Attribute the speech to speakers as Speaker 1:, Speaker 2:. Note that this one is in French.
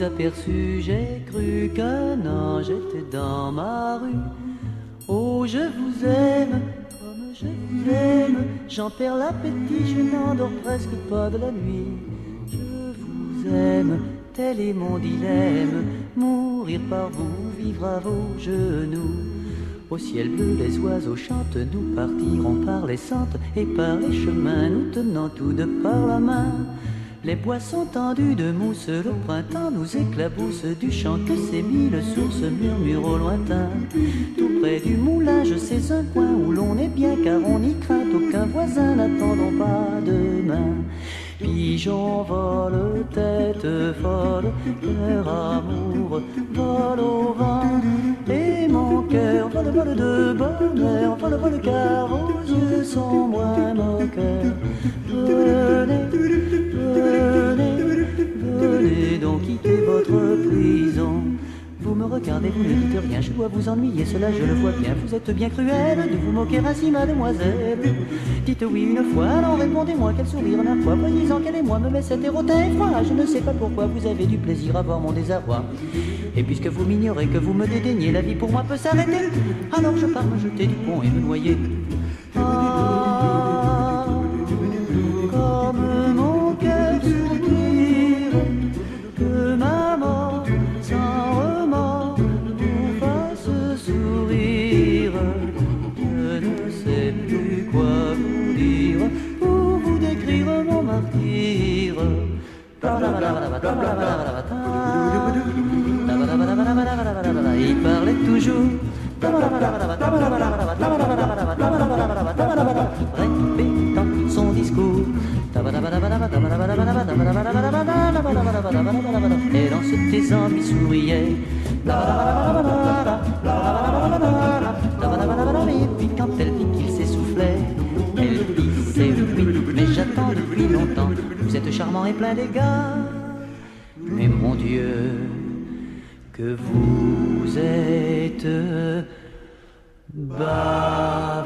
Speaker 1: aperçu, j'ai cru qu'un ange était dans ma rue. Oh, je vous aime, comme je vous aime, j'en perds l'appétit, je n'endors presque pas de la nuit. Je vous aime, tel est mon dilemme, mourir par vous, vivre à vos genoux. Au ciel bleu, les oiseaux chantent, nous partirons par les sentes et par les chemins, nous tenant tous deux par la main. Les bois sont tendus de mousse, le printemps nous éclabousse du chant que ces mille sources murmurent au lointain. Tout près du moulin, je sais un coin où l'on est bien, car on n'y craint aucun voisin, n'attendons pas demain. Pigeon vole, tête folle, cœur amour, vole au vent. Et mon cœur vole, vole de bonheur, vole, vole car vos yeux sont moins moqueurs. Venez, venez, venez donc quitter votre prison. Vous me regardez, vous ne dites rien, je dois vous ennuyer, cela je le vois bien. Vous êtes bien cruelle de vous moquer ainsi, mademoiselle. Dites oui une fois, alors répondez-moi quel sourire d'un fois. Voyez-en quel émoi me met cet érotin froid. Je ne sais pas pourquoi vous avez du plaisir à voir mon désarroi. Et puisque vous m'ignorez, que vous me dédaignez, la vie pour moi peut s'arrêter. Alors je pars me jeter du pont et me noyer. Ah, comme mon cœur soupire, que ma mort sans remords vous fasse sourire. Je ne sais plus quoi vous dire pour vous décrire mon martyre. Il parlait toujours, répétant son discours. Et dans se taisant lui souriait. Et puis quand elle vit qu'il s'essoufflait, elle dit c'est oui, mais j'attends depuis longtemps. Vous êtes charmant et plein d'égards, mais mon Dieu, que vous êtes bavard.